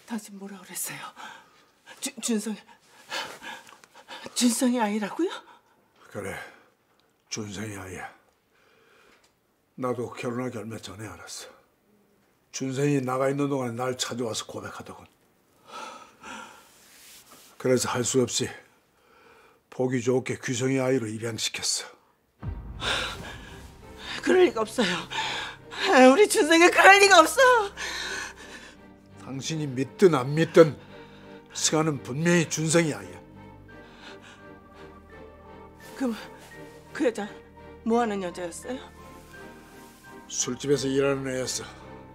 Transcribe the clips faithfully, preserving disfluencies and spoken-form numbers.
당신 뭐라 그랬어요? 주, 준성이 준성이 아이라고요? 그래, 준성이 아이야. 나도 결혼하기 얼마 전에 알았어. 준성이 나가 있는 동안에 날 찾아와서 고백하더군. 그래서 할 수 없이 보기 좋게 규성이 아이로 입양시켰어. 그럴 리가 없어요. 우리 준성이 그럴 리가 없어. 당신이 믿든 안 믿든 승아는 분명히 준성이 아이야. 그럼 그 여자 뭐 하는 여자였어요? 술집에서 일하는 애였어.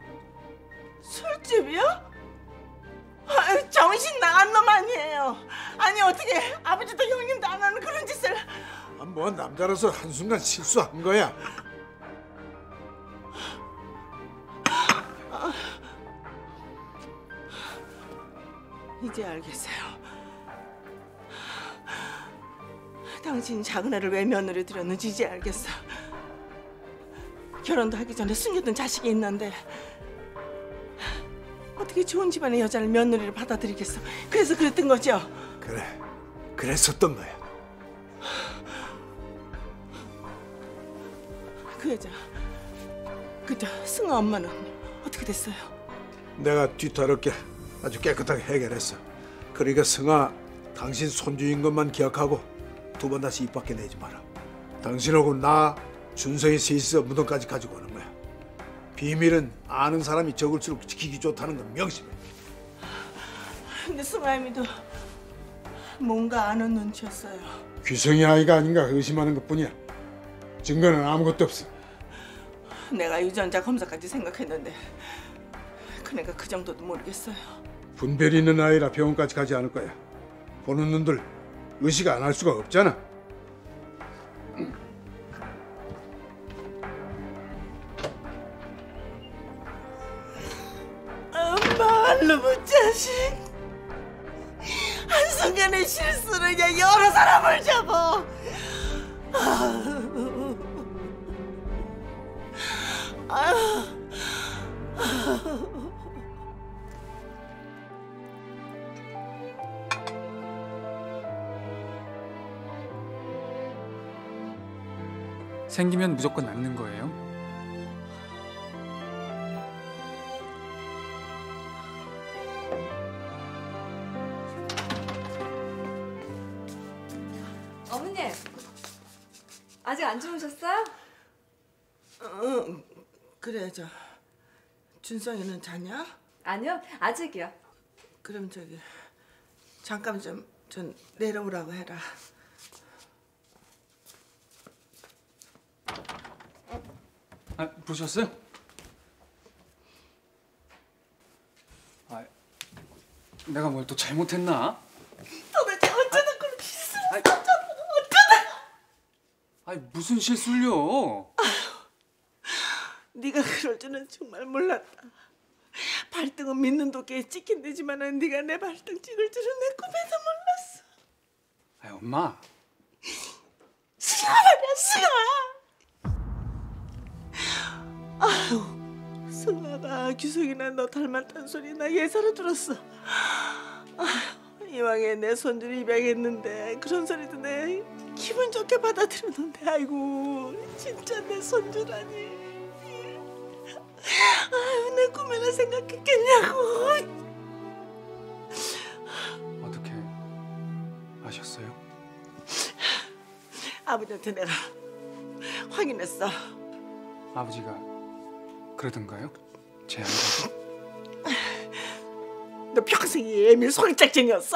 술집이요? 아, 정신 나간 놈 아니에요. 아니 어떻게 아버지도 형님도 안 하는 그런 짓을. 아, 뭐 남자로서 한순간 실수한 거야. 아, 이제 알겠어요. 당신이 작은 애를 왜 며느리 들였는지 이제 알겠어. 결혼도 하기 전에 숨겨둔 자식이 있는데 어떻게 좋은 집안의 여자를 며느리를 받아들이겠어. 그래서 그랬던 거죠? 그래, 그랬었던 거야. 그 여자, 그저 승아 엄마는 어떻게 됐어요? 내가 뒤따르게 아주 깨끗하게 해결했어. 그러니까 승아, 당신 손주인 것만 기억하고 두 번 다시 입 밖에 내지 마라. 당신하고 나, 준성이 셋이서 무덤까지 가지고 오는 거야. 비밀은 아는 사람이 적을수록 지키기 좋다는 건 명심해. 근데 승아이도 뭔가 아는 눈치였어요. 규성이 아이가 아닌가 의심하는 것뿐이야. 증거는 아무것도 없어. 내가 유전자 검사까지 생각했는데 그러니까 그 정도도 모르겠어요. 분별이 있는 아이라 병원까지 가지 않을 거야. 보는 눈들 의식 안 할 수가 없잖아. 말로못 자식. 한순간의 실수로 그냥 여러 사람을 잡아. 생기면 무조건 낳는 거예요? 어머님, 아직 안 주무셨어요? 응, 그래. 저 준성이는 자냐? 아니요, 아직이요. 그럼 저기 잠깐 좀, 좀 내려오라고 해라. 아, 부르셨어요? 아, 내가 뭘 또 잘못했나? 도대체 어쩌다 그런 실수를 아이, 어쩌다 어쩌다. 아니 무슨 실수를요? 네가 그럴 줄은 정말 몰랐다. 발등은 믿는 도끼에 찍힌대지만은 네가 내 발등 찍을 줄은 내 꿈에도 몰랐어. 아, 엄마. 승아 말이야, 승아. 아유, 승아가 규석이나 너 닮았다는 소리 나 예사로 들었어. 아유, 이왕에 내 손주를 입양했는데 그런 소리도 내 기분 좋게 받아들였는데 아이고 진짜 내 손주라니. 아유, 내 꿈에나 생각했겠냐고. 어떻게 아셨어요? 아버지한테 내가 확인했어. 아버지가 그러던가요? 제 아이라고? 너 평생이 애밀 소리짝쟁이였어?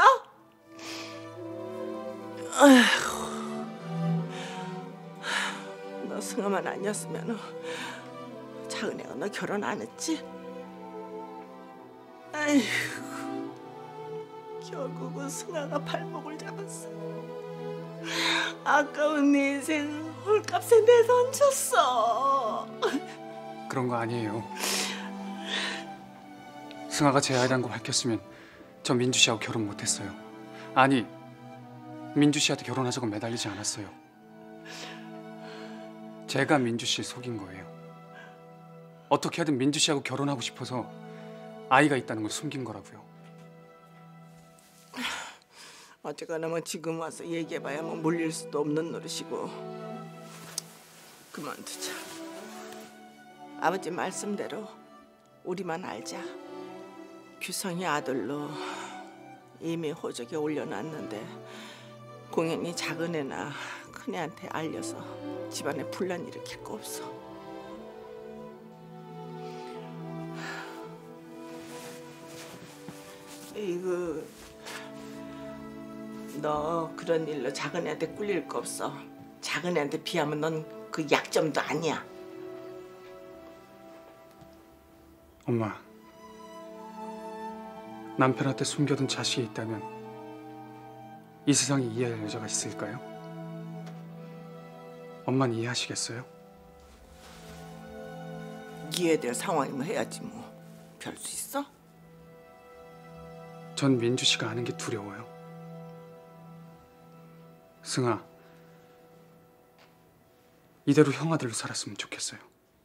아휴, 너 승아만 아니었으면 작은 애가 너 결혼 안 했지? 아휴, 결국은 승아가 발목을 잡았어. 아까운 네 인생 홀값에 내던졌어. 그런 거 아니에요. 승아가 제 아이란 거 밝혔으면 저 민주 씨하고 결혼 못했어요. 아니, 민주 씨한테 결혼하자고 매달리지 않았어요. 제가 민주 씨를 속인 거예요. 어떻게 하든 민주 씨하고 결혼하고 싶어서 아이가 있다는 걸 숨긴 거라고요. 어쨌거나 뭐 지금 와서 얘기해봐야 뭐 물릴 수도 없는 노릇이고 그만두자. 아버지 말씀대로 우리만 알자. 규성이 아들로 이미 호적에 올려놨는데 공연이 작은 애나 큰 애한테 알려서 집안에 분란 일으킬 거 없어. 이거 너 그런 일로 작은 애한테 꿀릴 거 없어. 작은 애한테 비하면 넌 그 약점도 아니야. 엄마, 남편한테 숨겨둔 자식이 있다면 이 세상에 이해할 여자가 있을까요? 엄마는 이해하시겠어요? 이해될 상황이면 해야지 뭐. 별 수 있어? 전 민주 씨가 아는 게 두려워요. 승아, 이대로 형 아들로 살았으면 좋겠어요.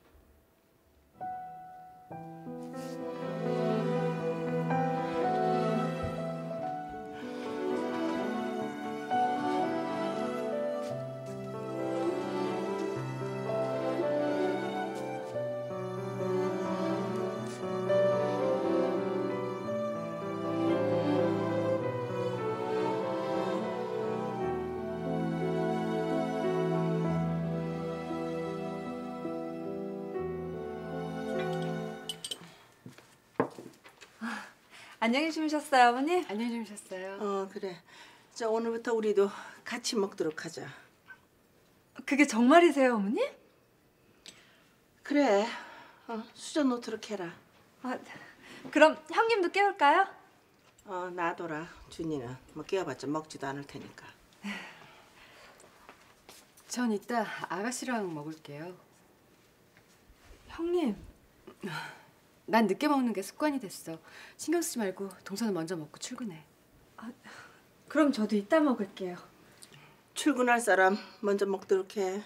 안녕히 주무셨어요, 어머니? 안녕히 주무셨어요. 어 그래. 자 오늘부터 우리도 같이 먹도록 하자. 그게 정말이세요, 어머니? 그래. 어, 수저 놓도록 해라. 아, 그럼 형님도 깨울까요? 어 놔둬라. 준이는 뭐 깨워봤자 먹지도 않을 테니까. 전 이따 아가씨랑 먹을게요. 형님. 난 늦게 먹는 게 습관이 됐어. 신경 쓰지 말고 동서는 먼저 먹고 출근해. 아, 그럼 저도 이따 먹을게요. 출근할 사람 먼저 먹도록 해.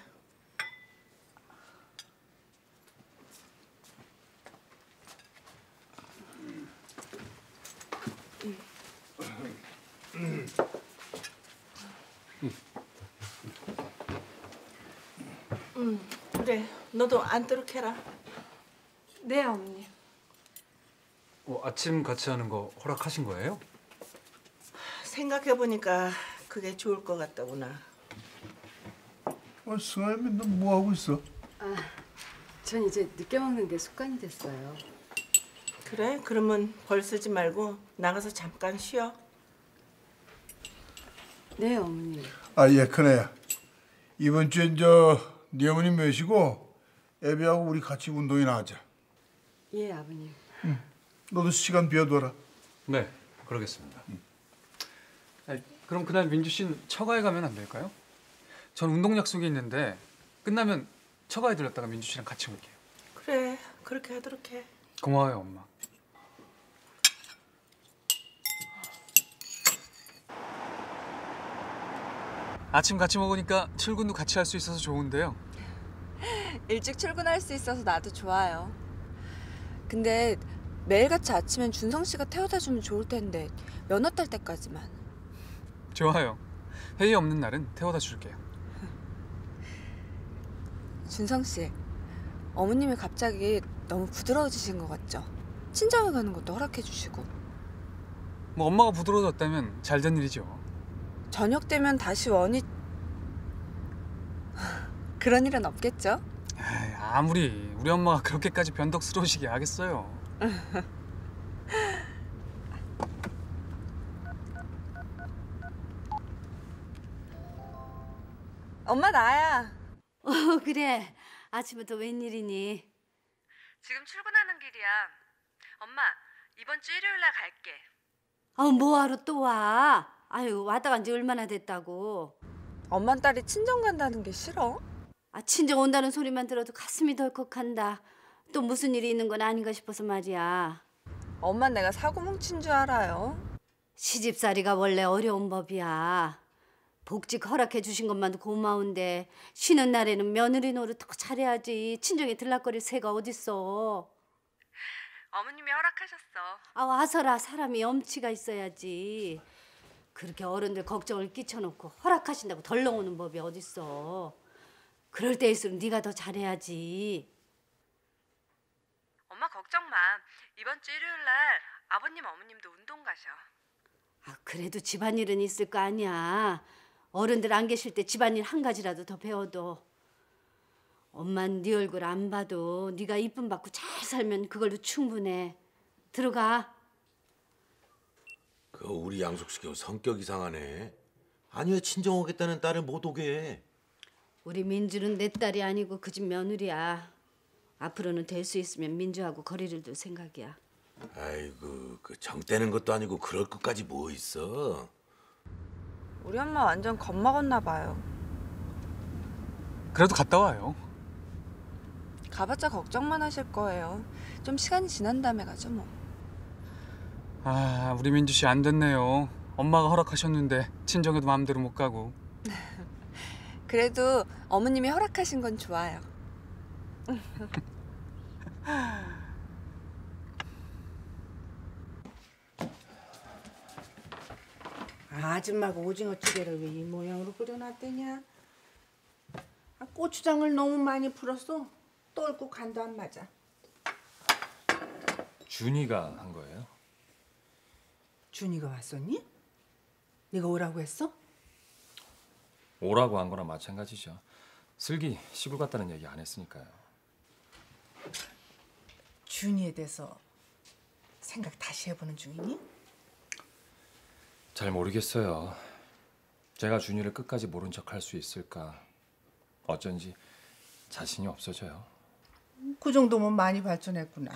응, 그래. 너도 앉도록 해라. 네, 어머니. 어, 아침 같이 하는 거 허락하신 거예요? 생각해보니까 그게 좋을 것 같다구나. 어, 승아야, 너 뭐 하고 있어? 아, 전 이제 늦게 먹는 게 습관이 됐어요. 그래? 그러면 벌 쓰지 말고 나가서 잠깐 쉬어. 네, 어머니. 아, 예, 큰애야. 이번 주엔 저 네 어머니 모시고 애비하고 우리 같이 운동이나 하자. 예, 아버님. 너도 시간 비워둬라. 네, 그러겠습니다. 아니, 그럼 그날 민주 씨는 처가에 가면 안 될까요? 전 운동 약속이 있는데 끝나면 처가에 들렸다가 민주 씨랑 같이 올게요. 그래, 그렇게 하도록 해. 고마워요, 엄마. 아침 같이 먹으니까 출근도 같이 할 수 있어서 좋은데요. 일찍 출근할 수 있어서 나도 좋아요. 근데 매일같이 아침엔 준성 씨가 태워다 주면 좋을 텐데 면허 딸 때까지만. 좋아요. 회의 없는 날은 태워다 줄게요. 준성 씨, 어머님이 갑자기 너무 부드러워지신 것 같죠? 친정에 가는 것도 허락해 주시고. 뭐 엄마가 부드러워졌다면 잘 된 일이죠. 저녁 되면 다시 원이 그런 일은 없겠죠? 에이, 아무리 우리 엄마가 그렇게까지 변덕스러우시게 하겠어요. 엄마 나야. 어 그래 아침부터 웬일이니? 지금 출근하는 길이야. 엄마, 이번 주 일요일 날 갈게. 아 뭐하러 또 와? 아유 왔다 간 지 얼마나 됐다고. 엄마 딸이 친정 간다는 게 싫어? 아 친정 온다는 소리만 들어도 가슴이 덜컥한다. 또 무슨 일이 있는 건 아닌가 싶어서 말이야. 엄마 내가 사고 뭉친 줄 알아요? 시집살이가 원래 어려운 법이야. 복직 허락해 주신 것만도 고마운데 쉬는 날에는 며느리 노릇 더 잘해야지. 친정에 들락거릴 새가 어딨어. 어머님이 허락하셨어. 아 와서라 사람이 염치가 있어야지. 그렇게 어른들 걱정을 끼쳐놓고 허락하신다고 덜렁 오는 법이 어딨어. 그럴 때일수록 네가 더 잘해야지. 엄마 걱정 마. 이번 주 일요일 날 아버님 어머님도 운동 가셔. 아, 그래도 집안일은 있을 거 아니야. 어른들 안 계실 때 집안일 한 가지라도 더 배워도. 엄만 네 얼굴 안 봐도 네가 이쁨 받고 잘 살면 그걸로 충분해. 들어가. 그 우리 양숙씨가 성격 이상하네. 아니 왜 친정 오겠다는 딸을 못 오게 해. 우리 민주는 내 딸이 아니고 그 집 며느리야. 앞으로는 될 수 있으면 민주하고 거리를 둘 생각이야. 아이고 그 정 떼는 것도 아니고 그럴 것까지 뭐 있어. 우리 엄마 완전 겁먹었나 봐요. 그래도 갔다 와요. 가봤자 걱정만 하실 거예요. 좀 시간이 지난 다음에 가죠 뭐. 아, 우리 민주 씨 안 됐네요. 엄마가 허락하셨는데 친정에도 마음대로 못 가고. 그래도 어머님이 허락하신 건 좋아요. 아줌마가 오징어 찌개를 왜 이 모양으로 끓여놨더냐? 아, 고추장을 너무 많이 풀었어. 떨고 간도 안 맞아. 준이가 한 거예요? 준이가 왔었니? 네가 오라고 했어? 오라고 한 거랑 마찬가지죠. 슬기 시골 갔다는 얘기 안 했으니까요. 준이에 대해서 생각 다시 해보는 중이니? 잘 모르겠어요. 제가 준이를 끝까지 모른 척 할 수 있을까. 어쩐지 자신이 없어져요. 그 정도면 많이 발전했구나.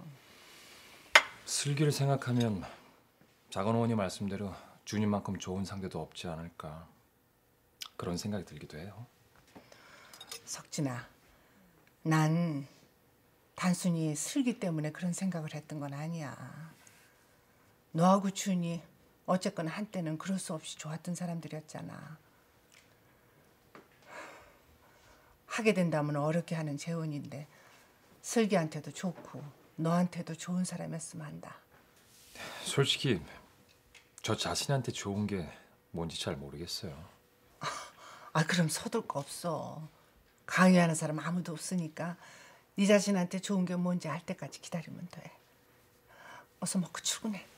슬기를 생각하면 작은 어머니 말씀대로 준이만큼 좋은 상대도 없지 않을까. 그런 생각이 들기도 해요. 석진아, 난 단순히 슬기 때문에 그런 생각을 했던 건 아니야. 너하고 준이 어쨌거나 한때는 그럴 수 없이 좋았던 사람들이었잖아. 하게 된다면 어렵게 하는 재혼인데 슬기한테도 좋고 너한테도 좋은 사람이었으면 한다. 솔직히 저 자신한테 좋은 게 뭔지 잘 모르겠어요. 아, 그럼 서둘 거 없어. 강요하는 사람 아무도 없으니까 네 자신한테 좋은 게 뭔지 알 때까지 기다리면 돼. 어서 먹고 출근해.